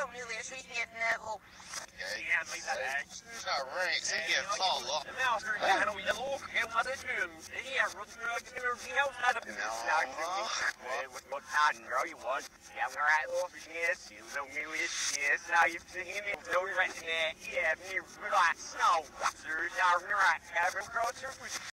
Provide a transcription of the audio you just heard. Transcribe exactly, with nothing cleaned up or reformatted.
don't really appreciate level. Ja, men det är så ranks. Det är tala. Men alltså, det här nog jag låg hem hade dum. Det är rot nu att det blir helt hade. Snack. What what time are you on? Yeah, we're at office. Yes, you know me with yes. Now you've seen me. Don't right there. Yeah, me relax. No, sir. Now we're at having crossers.